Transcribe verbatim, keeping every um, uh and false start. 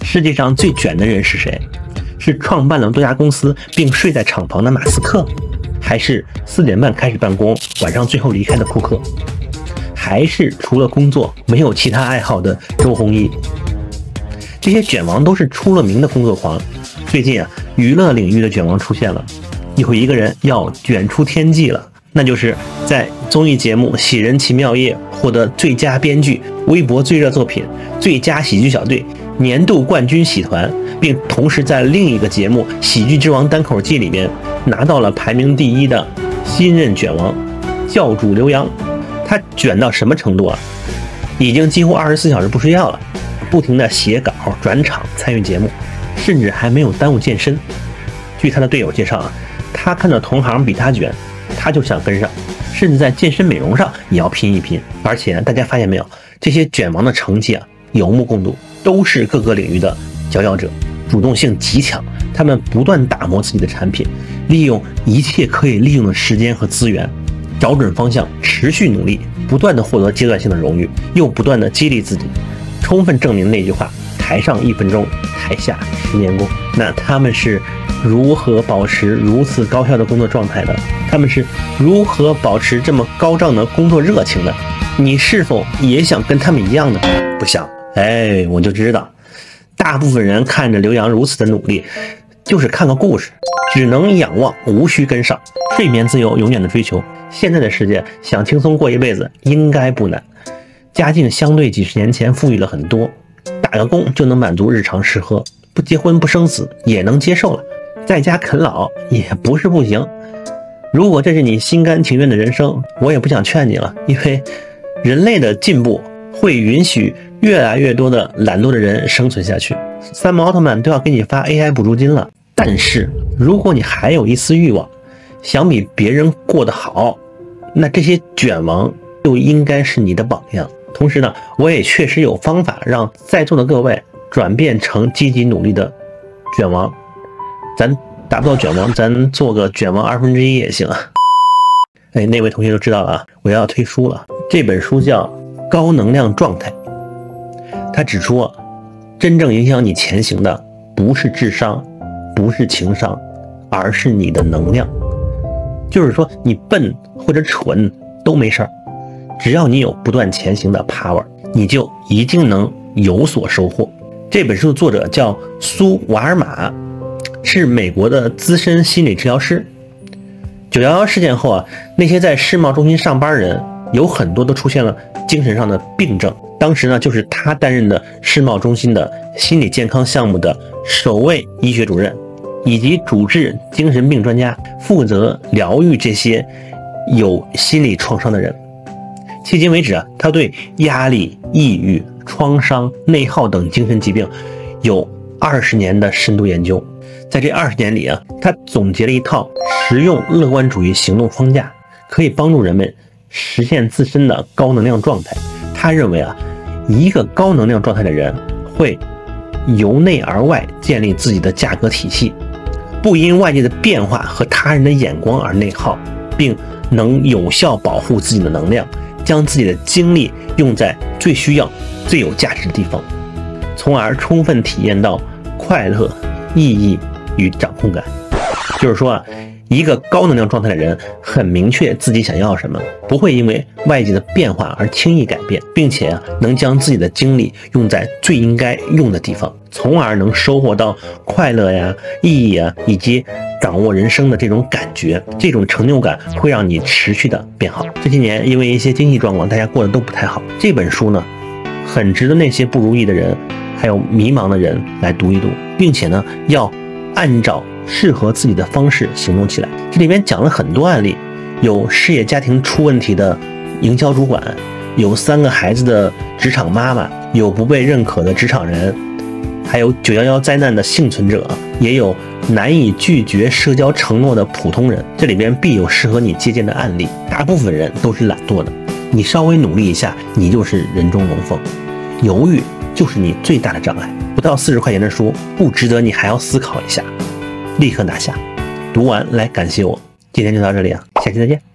世界上最卷的人是谁？是创办了多家公司并睡在厂房的马斯克，还是四点半开始办公，晚上最后离开的库克，还是除了工作没有其他爱好的周鸿祎？这些卷王都是出了名的工作狂。最近啊，娱乐领域的卷王出现了，有一个人要卷出天际了，那就是在综艺节目《喜人奇妙夜》获得最佳编剧、微博最热作品、最佳喜剧小队、年度冠军喜团，并同时在另一个节目《喜剧之王单口季》里面拿到了排名第一的新任卷王教主刘洋。他卷到什么程度啊？已经几乎二十四小时不睡觉了，不停的写稿、转场、参与节目，甚至还没有耽误健身。据他的队友介绍啊，他看到同行比他卷，他就想跟上，甚至在健身美容上也要拼一拼。而且大家发现没有，这些卷王的成绩啊，有目共睹，都是各个领域的佼佼者，主动性极强。他们不断打磨自己的产品，利用一切可以利用的时间和资源，找准方向，持续努力，不断的获得阶段性的荣誉，又不断的激励自己，充分证明那句话：台上一分钟，台下十年功。那他们是如何保持如此高效的工作状态的？他们是如何保持这么高涨的工作热情的？你是否也想跟他们一样呢？不想，哎，我就知道，大部分人看着刘洋如此的努力，就是看个故事，只能仰望，无需跟上。睡眠自由，永远的追求。现在的世界，想轻松过一辈子应该不难。家境相对几十年前富裕了很多，打个工就能满足日常吃喝，不结婚不生子也能接受了，在家啃老也不是不行。如果这是你心甘情愿的人生，我也不想劝你了，因为人类的进步会允许越来越多的懒惰的人生存下去。三毛奥特曼都要给你发 A I 补助金了，但是如果你还有一丝欲望，想比别人过得好，那这些卷王就应该是你的榜样。同时呢，我也确实有方法让在座的各位转变成积极努力的卷王。咱达不到卷王，咱做个卷王二分之一也行啊。哎，那位同学都知道了啊，我要推书了。这本书叫《高能量状态》，他指出啊，真正影响你前行的不是智商，不是情商，而是你的能量。就是说，你笨或者蠢都没事儿，只要你有不断前行的 power， 你就一定能有所收获。这本书的作者叫苏瓦尔玛，是美国的资深心理治疗师。九一一事件后啊，那些在世贸中心上班人有很多都出现了精神上的病症。当时呢，就是他担任的世贸中心的心理健康项目的首位医学主任，以及主治精神病专家，负责疗愈这些有心理创伤的人。迄今为止啊，他对压力、抑郁、创伤、内耗等精神疾病有二十年的深度研究。在这二十年里啊，他总结了一套实用乐观主义行动框架，可以帮助人们实现自身的高能量状态。他认为啊，一个高能量状态的人会由内而外建立自己的价格体系，不因外界的变化和他人的眼光而内耗，并能有效保护自己的能量，将自己的精力用在最需要、最有价值的地方，从而充分体验到快乐、意义与掌控感。就是说啊，一个高能量状态的人很明确自己想要什么，不会因为外界的变化而轻易改变，并且啊，能将自己的精力用在最应该用的地方，从而能收获到快乐呀、意义啊，以及掌握人生的这种感觉。这种成就感会让你持续的变好。这些年因为一些经济状况，大家过得都不太好，这本书呢，很值得那些不如意的人还有迷茫的人来读一读，并且呢，要按照适合自己的方式行动起来。这里面讲了很多案例，有事业家庭出问题的营销主管，有三个孩子的职场妈妈，有不被认可的职场人，还有九一一灾难的幸存者，也有难以拒绝社交承诺的普通人。这里边必有适合你借鉴的案例。大部分人都是懒惰的，你稍微努力一下，你就是人中龙凤。犹豫就是你最大的障碍。不到四十块钱的书，不值得你还要思考一下，立刻拿下。读完来感谢我。今天就到这里啊，下期再见。